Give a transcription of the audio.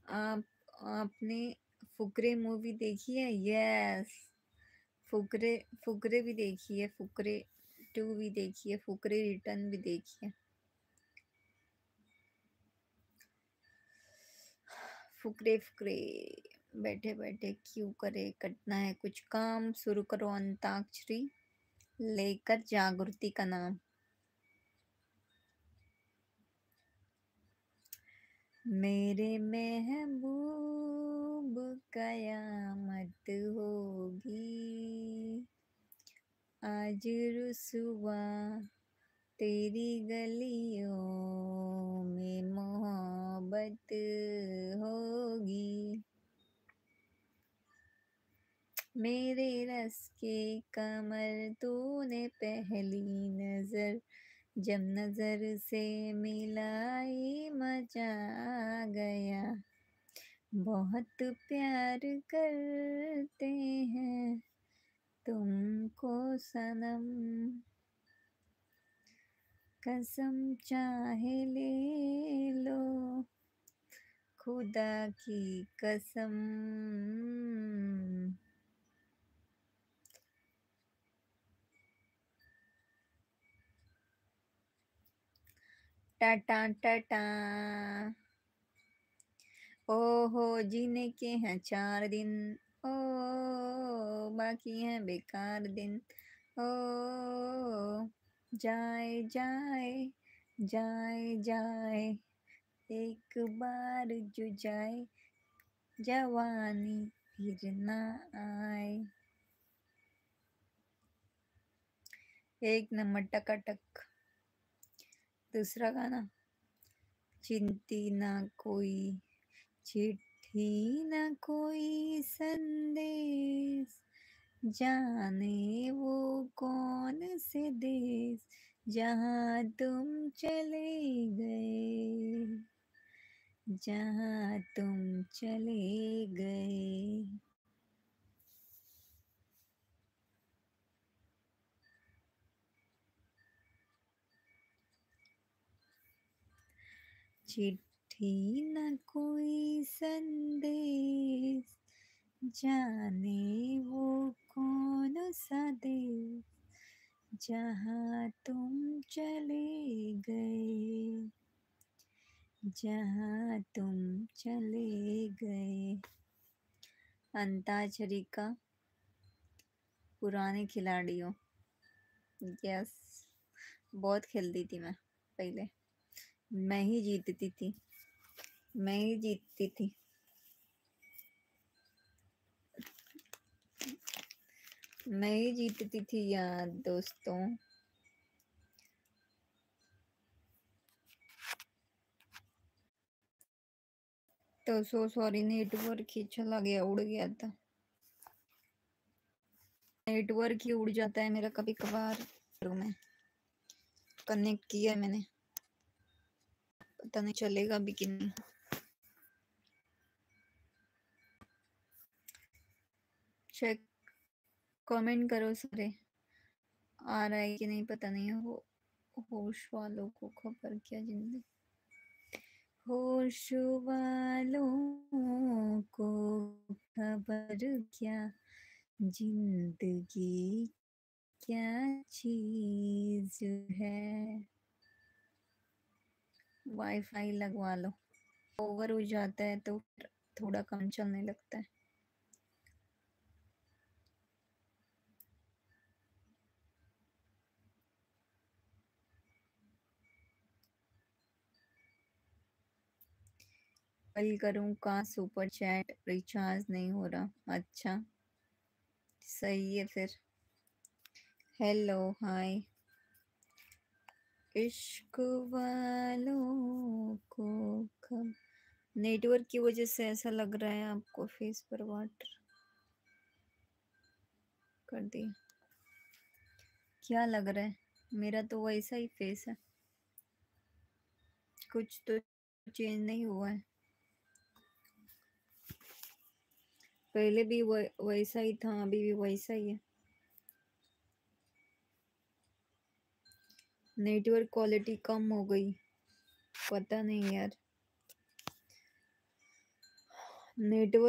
आप आपने फुकरे मूवी देखी है? यस, फुकरे फुकरे भी देखी है, फुकरे 2 भी देखी है, फुकरे रिटर्न भी देखी है। फुकरे फुकरे बैठे बैठे क्यों करे, कटना है कुछ काम, शुरू करो अंताक्षरी, लेकर जागृति का नाम। मेरे महबूब कयामत होगी, आज रुसवा तेरी गलियों में मोहब्बत होगी। मेरे रस के कमर तूने पहली नजर जब नजर से मिलाई, मजा आ गया। बहुत प्यार करते हैं तुमको सनम, कसम चाहे ले लो खुदा की कसम। टाटा टाटा। ओहो जीने के हैं 4 दिन, ओ बाकी हैं बेकार दिन। ओ जाए जाए जाए जाए, एक बार जो जाए, जवानी फिर ना आए। एक नंबर टकाटक। दूसरा गाना, चिंती ना कोई चिट्ठी ना कोई संदेश, जाने वो कौन से देश, जहाँ तुम चले गए, जहाँ तुम चले गए। चिट्ठी न कोई संदेश, जाने वो कौन सा देश, जहाँ तुम चले गए, जहाँ तुम चले गए। अंताक्षरी का पुराने खिलाड़ियों। यस, बहुत खेलती थी मैं पहले। मैं ही जीतती थी, मैं ही जीतती थी। मैं ही जीतती थी यार दोस्तों। तो सॉरी, नेटवर्क ही चला गया, उड़ गया था। नेटवर्क ही उड़ जाता है मेरा कभी कभार। में कनेक्ट किया है मैंने, पता नहीं चलेगा भी कि नहीं। चेक कमेंट करो सारे, आ रहा है कि नहीं पता नहीं। होश वालों को खबर क्या जिंदगी, होश वालों को खबर क्या जिंदगी क्या चीज है। वाईफाई लगवा लो, ओवर हो जाता है तो थोड़ा कम चलने लगता है। कल करूँ का सुपर चैट, रिचार्ज नहीं हो रहा। अच्छा सही है फिर। Hello hi. इश्क वालों को कब, नेटवर्क की वजह से ऐसा लग रहा है आपको, फेस पर वाटर कर दिया। क्या लग रहा है? मेरा तो वैसा ही फेस है, कुछ तो चेंज नहीं हुआ है। पहले भी वैसा ही था, अभी भी वैसा ही है। नेटवर्क क्वालिटी कम हो गई, पता नहीं यार। नेटवर्क